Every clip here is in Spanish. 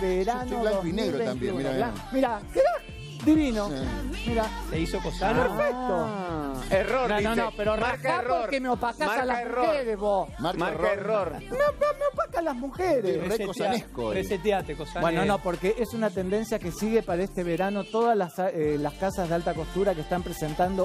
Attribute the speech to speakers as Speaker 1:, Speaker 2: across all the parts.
Speaker 1: verano.
Speaker 2: Yo estoy blanco y negro también, mira.
Speaker 1: Mira, queda divino.
Speaker 3: Mira. Se hizo Cosano.
Speaker 1: Perfecto.
Speaker 4: Error,
Speaker 1: No, pero
Speaker 4: marca error.
Speaker 1: porque me opacás a las
Speaker 4: error.
Speaker 1: mujeres, vos.
Speaker 4: Marca error.
Speaker 1: Me opacas las mujeres.
Speaker 2: Re cosanesco.
Speaker 3: Reseteate, Cosano.
Speaker 1: Bueno, no, porque es una tendencia que sigue para este verano. Todas las casas de alta costura que están presentando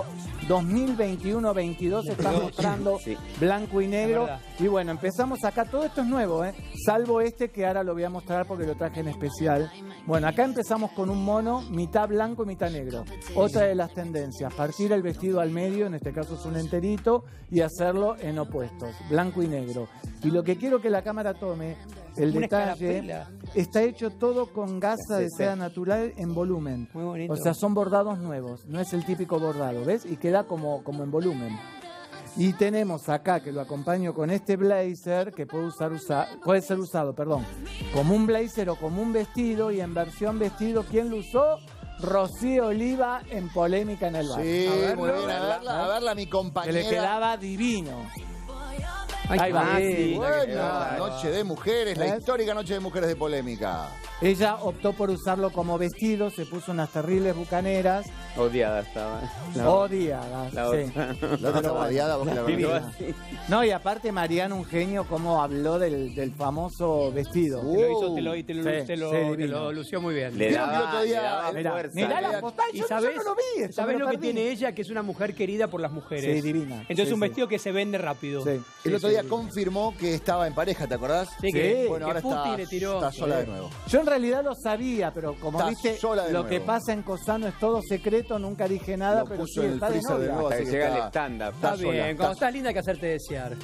Speaker 1: 2021-22 están mostrando blanco y negro. Y bueno, empezamos acá. Todo esto es nuevo, salvo este que ahora lo voy a mostrar porque lo traje en especial. Bueno, acá empezamos con un mono, mitad blanco y mitad negro. Otra de las tendencias, partir el vestido al medio, en este caso es un enterito, y hacerlo en opuestos, blanco y negro. Y lo que quiero que la cámara tome, el detalle, está hecho todo con gasa de seda natural en volumen.
Speaker 3: Muy bonito.
Speaker 1: O sea, son bordados nuevos, no es el típico bordado, ¿ves? Y queda como en volumen. Y tenemos acá, que lo acompaño con este blazer, que puede ser usado como un blazer o como un vestido, y en versión vestido, ¿quién lo usó? Rocío Oliva en Polémica en el Bar.
Speaker 2: Sí, muy bien, a verla mi compañera.
Speaker 1: Que le quedaba divino.
Speaker 3: Ahí va.
Speaker 2: Bueno, Noche de Mujeres, la histórica Noche de Mujeres de Polémica.
Speaker 1: Ella optó por usarlo como vestido, se puso unas terribles bucaneras.
Speaker 4: Odiada estaba.
Speaker 1: Odiadas,
Speaker 4: La
Speaker 1: sí.
Speaker 2: La otra estaba odiada, vos la verdad.
Speaker 1: No, y aparte Mariano, un genio, como habló del famoso vestido.
Speaker 3: Te lo lució muy bien.
Speaker 4: Le daba fuerza.
Speaker 1: Mirá la postal,
Speaker 3: ¿Y
Speaker 1: yo
Speaker 3: sabés,
Speaker 1: no lo vi.
Speaker 3: ¿sabés lo que tiene ella? Que es una mujer querida por las mujeres.
Speaker 1: Sí, divina.
Speaker 3: Entonces
Speaker 1: Sí,
Speaker 3: un vestido que se vende rápido.
Speaker 1: Sí.
Speaker 2: El otro día confirmó que estaba en pareja, ¿te acordás?
Speaker 3: Sí, que
Speaker 2: Bueno, ahora
Speaker 3: Putin le tiró.
Speaker 2: está sola de nuevo.
Speaker 1: Yo en realidad lo sabía, pero como
Speaker 2: Está
Speaker 1: viste,
Speaker 2: sola de
Speaker 1: lo
Speaker 2: nuevo.
Speaker 1: que pasa en Cosano es todo secreto, nunca dije nada,
Speaker 2: Lo
Speaker 1: pero
Speaker 2: puso
Speaker 1: sí,
Speaker 2: en el
Speaker 1: está de
Speaker 2: freezer de
Speaker 1: novia.
Speaker 2: nuevo.
Speaker 4: Hasta que
Speaker 2: Así que
Speaker 4: llega el
Speaker 2: está-
Speaker 4: stand-up.
Speaker 3: Está
Speaker 2: sola,
Speaker 3: bien,
Speaker 2: está-
Speaker 3: cuando estás linda hay que hacerte desear.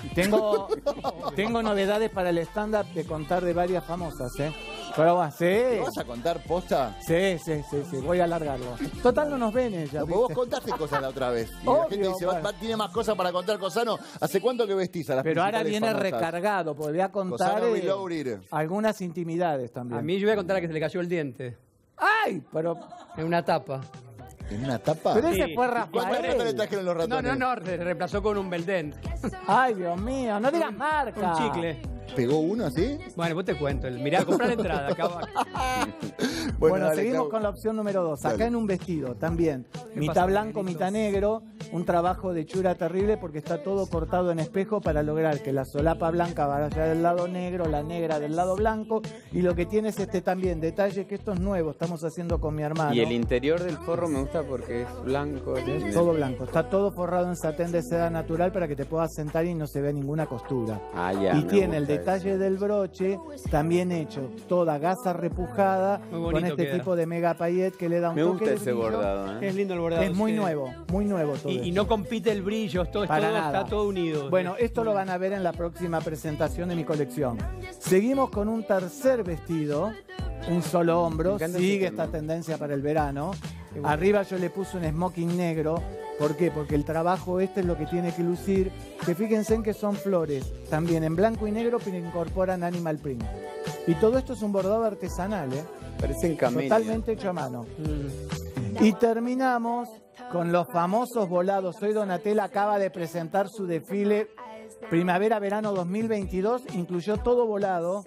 Speaker 1: Tengo novedades para el stand-up de contar de varias famosas, Pero va,
Speaker 2: ¿Te
Speaker 1: sí.
Speaker 2: vas a contar posta?
Speaker 1: Sí, voy a alargarlo. Total, no nos ven ella.
Speaker 2: No, pues vos
Speaker 1: ¿viste?
Speaker 2: contaste cosas la otra vez. Y la
Speaker 1: Obvio,
Speaker 2: gente dice,
Speaker 1: bueno.
Speaker 2: tiene más cosas para contar Cosano. ¿Hace cuánto que vestís a las
Speaker 1: Pero ahora
Speaker 2: principales
Speaker 1: viene
Speaker 2: famosas?
Speaker 1: recargado, porque voy a contar
Speaker 2: Cosano Reloaded.
Speaker 1: algunas intimidades también.
Speaker 3: A mí yo voy a contar a que se le cayó el diente.
Speaker 1: ¡Ay! Pero
Speaker 3: En una tapa.
Speaker 2: ¿En una tapa?
Speaker 1: ese
Speaker 3: Sí.
Speaker 1: fue
Speaker 2: ¿Cuántas fotos le
Speaker 1: Rafael.
Speaker 2: trajeron los ratones?
Speaker 3: No, se reemplazó con un Belden.
Speaker 1: Ay, Dios mío, no digas marca.
Speaker 3: Un chicle.
Speaker 2: ¿Pegó uno así?
Speaker 3: Bueno, vos te cuento. Mirá, comprar la entrada. Acá va.
Speaker 1: Bueno,
Speaker 2: dale,
Speaker 1: seguimos
Speaker 2: Clau.
Speaker 1: con la opción número 2. Acá
Speaker 2: Dale.
Speaker 1: en un vestido también. Mitad
Speaker 3: pasa,
Speaker 1: blanco,
Speaker 3: Miguelitos?
Speaker 1: mitad negro. Un trabajo de hechura terrible porque está todo cortado en espejo para lograr que la solapa blanca vaya del lado negro, la negra del lado blanco. Y lo que tiene es también detalle, que esto es nuevo, estamos haciendo con mi hermano.
Speaker 4: Y el interior del forro me gusta porque es blanco.
Speaker 1: Es todo blanco. Está todo forrado en satén de seda natural para que te puedas sentar y no se ve ninguna costura.
Speaker 4: Ah, ya,
Speaker 1: Y
Speaker 4: me
Speaker 1: tiene el
Speaker 4: gusta
Speaker 1: detalle del broche también hecho, toda gasa repujada,
Speaker 3: Muy
Speaker 1: con
Speaker 3: bonito
Speaker 1: este
Speaker 3: queda.
Speaker 1: tipo de mega paillet que le da un
Speaker 4: Me
Speaker 1: toque
Speaker 4: gusta
Speaker 1: de
Speaker 4: ese
Speaker 1: brillo.
Speaker 4: bordado,
Speaker 3: Es lindo el bordado.
Speaker 1: Es muy
Speaker 3: sí.
Speaker 1: nuevo todo
Speaker 3: Y
Speaker 1: esto.
Speaker 3: no compite el brillo, todo
Speaker 1: Para nada.
Speaker 3: está todo unido.
Speaker 1: Bueno, esto lo van a ver en la próxima presentación de mi colección. Seguimos con un tercer vestido, un solo hombro,
Speaker 4: Me encanta
Speaker 1: sigue
Speaker 4: ese tema.
Speaker 1: esta tendencia para el verano. Arriba yo le puse un smoking negro. ¿Por qué? Porque el trabajo es lo que tiene que lucir. Que fíjense en que son flores, también en blanco y negro, pero incorporan animal print. Y todo esto es un bordado artesanal,
Speaker 4: Parecen camelias.
Speaker 1: totalmente hecho a mano. Y terminamos con los famosos volados. Hoy Donatella acaba de presentar su desfile Primavera-Verano 2022. Incluyó todo volado.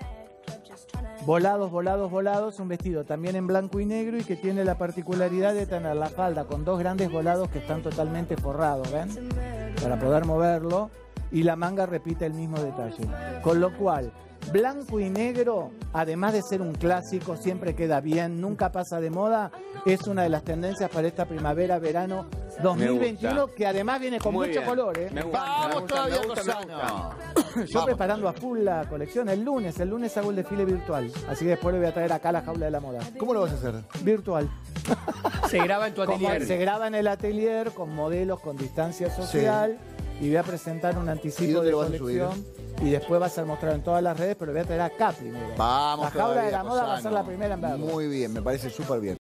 Speaker 1: Volados, un vestido también en blanco y negro y que tiene la particularidad de tener la falda con dos grandes volados que están totalmente forrados, ¿ven? Para poder moverlo. Y la manga repite el mismo detalle. Con lo cual, blanco y negro, además de ser un clásico, siempre queda bien, nunca pasa de moda, es una de las tendencias para esta primavera-verano 2021, que además viene con
Speaker 4: Muy
Speaker 1: mucho
Speaker 4: bien.
Speaker 1: color,
Speaker 4: Me gusta, me
Speaker 2: ¡Vamos
Speaker 4: gusta,
Speaker 2: todavía,
Speaker 4: me gusta, me
Speaker 2: Cosano!
Speaker 1: Yo
Speaker 2: Vamos.
Speaker 1: preparando a full la colección el lunes hago el desfile virtual, así que después le voy a traer acá la jaula de la moda.
Speaker 2: ¿Cómo lo vas a hacer?
Speaker 1: Virtual.
Speaker 3: Se graba en tu
Speaker 1: Como
Speaker 3: atelier.
Speaker 1: se graba en el atelier con modelos con distancia social y voy a presentar un
Speaker 2: ¿Y
Speaker 1: anticipo
Speaker 2: dónde
Speaker 1: de
Speaker 2: lo vas a
Speaker 1: colección y después va a ser mostrado en todas las redes, pero voy a traer acá primero.
Speaker 2: Vamos
Speaker 1: La jaula
Speaker 2: todavía,
Speaker 1: de la moda va a ser
Speaker 2: Cosano.
Speaker 1: la primera en verlo.
Speaker 2: Muy bien, me parece súper bien.